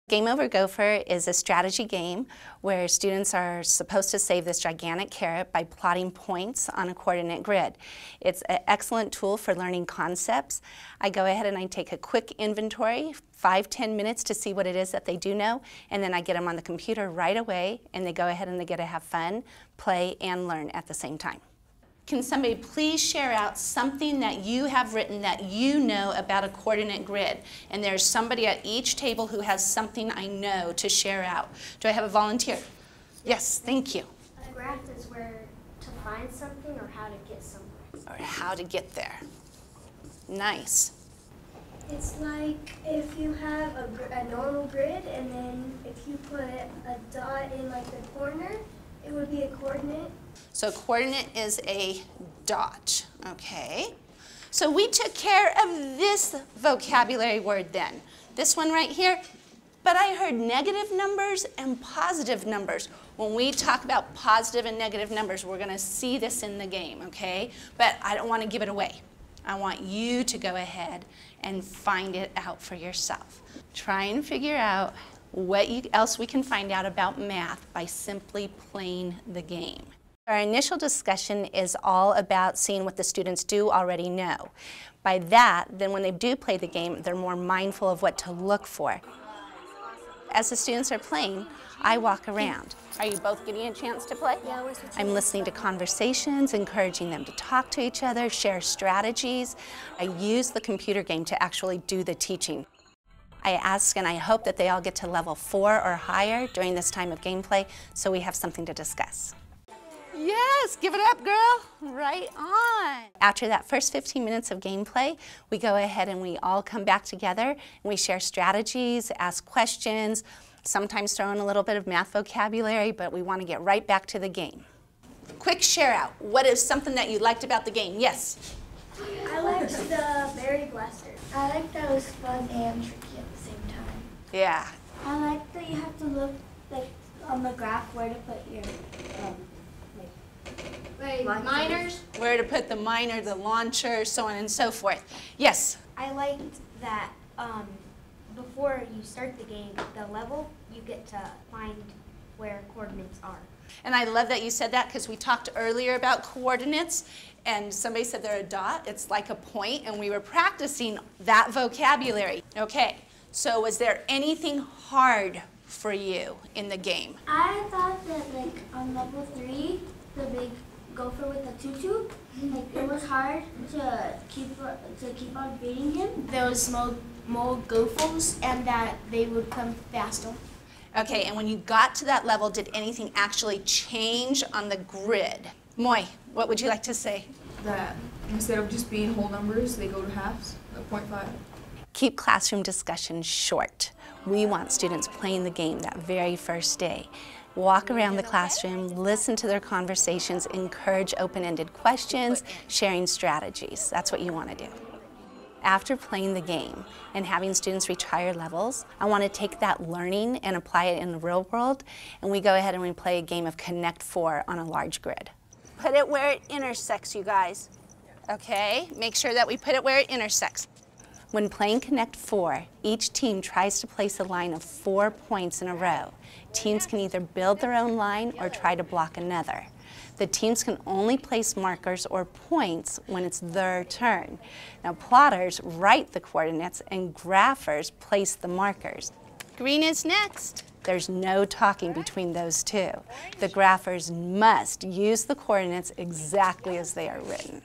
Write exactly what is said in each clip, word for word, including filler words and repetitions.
Game Over Gopher is a strategy game where students are supposed to save this gigantic carrot by plotting points on a coordinate grid. It's an excellent tool for learning concepts. I go ahead and I take a quick inventory, five, ten minutes to see what it is that they do know, and then I get them on the computer right away, and they go ahead and they get to have fun, play, and learn at the same time. Can somebody please share out something that you have written that you know about a coordinate grid? And there's somebody at each table who has something I know to share out. Do I have a volunteer? Yes, thank you. A graph is where to find something or how to get somewhere. Or how to get there. Nice. It's like if you have a, a normal grid and then if you put a dot in like the corner, it would be a coordinate. So coordinate is a dot, okay? So we took care of this vocabulary word then. This one right here, but I heard negative numbers and positive numbers. When we talk about positive and negative numbers, we're gonna see this in the game, okay? But I don't wanna give it away. I want you to go ahead and find it out for yourself. Try and figure out what you, else we can find out about math by simply playing the game. Our initial discussion is all about seeing what the students do already know. By that, then when they do play the game, they're more mindful of what to look for. As the students are playing, I walk around. Are you both getting a chance to play? Yeah, we're I'm listening to conversations, encouraging them to talk to each other, share strategies. I use the computer game to actually do the teaching. I ask and I hope that they all get to level four or higher during this time of gameplay so we have something to discuss. Yes, give it up, girl. Right on. After that first fifteen minutes of gameplay, we go ahead and we all come back together and we share strategies, ask questions, sometimes throw in a little bit of math vocabulary, but we want to get right back to the game. Quick share out. What is something that you liked about the game? Yes? I liked the berry blaster. I liked that it was fun and tricky at the same time. Yeah. I like that you have to look like on the graph where to put your um, like, like minors. Where to put the miner, the launcher, so on and so forth. Yes? I liked that um, before you start the game, the level, you get to find where coordinates are. And I love that you said that because we talked earlier about coordinates and somebody said they're a dot. It's like a point, and we were practicing that vocabulary. Okay, so was there anything hard for you in the game? I thought that like on level three, the big gopher with the tutu, like it was hard to keep to keep on beating him. There was small, small gophers, and that they would come faster. Okay, and when you got to that level, did anything actually change on the grid? Moy, what would you like to say? That instead of just being whole numbers, they go to halves, like point five. Keep classroom discussions short. We want students playing the game that very first day. Walk around the classroom, listen to their conversations, encourage open-ended questions, sharing strategies. That's what you want to do. After playing the game and having students reach higher levels, I want to take that learning and apply it in the real world, and we go ahead and we play a game of Connect Four on a large grid. Put it where it intersects, you guys. Okay, make sure that we put it where it intersects. When playing Connect Four, each team tries to place a line of four points in a row. Teams can either build their own line or try to block another. The teams can only place markers or points when it's their turn. Now plotters write the coordinates and graphers place the markers. Green is next. There's no talking between those two. The graphers must use the coordinates exactly as they are written.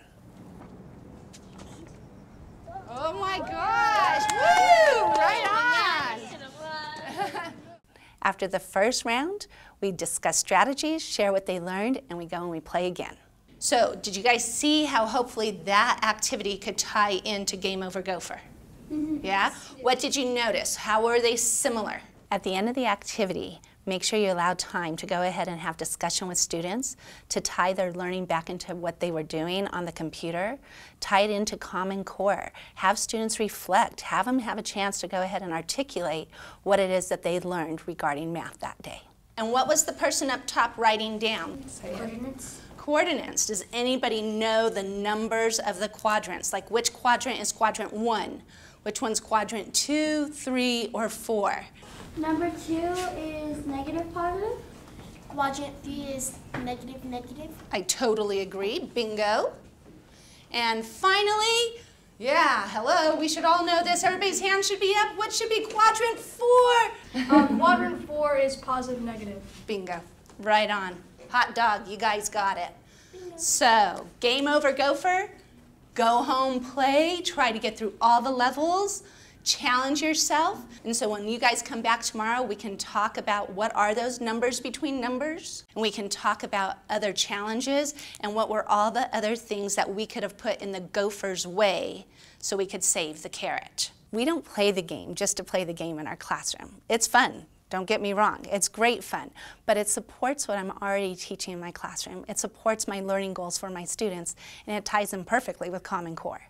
Oh my gosh, woo, right on. After the first round, we discuss strategies, share what they learned, and we go and we play again. So, did you guys see how hopefully that activity could tie into Game Over Gopher? Mm-hmm. Yeah? What did you notice? How were they similar? At the end of the activity, make sure you allow time to go ahead and have discussion with students to tie their learning back into what they were doing on the computer, tie it into Common Core, have students reflect, have them have a chance to go ahead and articulate what it is that they learned regarding math that day. And what was the person up top writing down? Coordinates. Coordinates. Does anybody know the numbers of the quadrants? Like which quadrant is quadrant one? Which one's quadrant two, three, or four? Number two is negative positive. Quadrant three is negative negative. I totally agree. Bingo. And finally, yeah, hello, we should all know this. Everybody's hand should be up. What should be quadrant four? Um, quadrant four is positive negative. Bingo. Right on. Hot dog, you guys got it. Bingo. So, game over, Gopher. Go home, play, try to get through all the levels, challenge yourself. And so when you guys come back tomorrow, we can talk about what are those numbers between numbers, and we can talk about other challenges and what were all the other things that we could have put in the Gopher's way so we could save the carrot. We don't play the game just to play the game in our classroom. It's fun. Don't get me wrong, it's great fun, but it supports what I'm already teaching in my classroom. It supports my learning goals for my students, and it ties them perfectly with Common Core.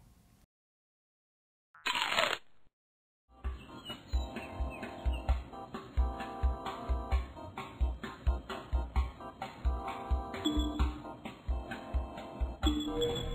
Yeah.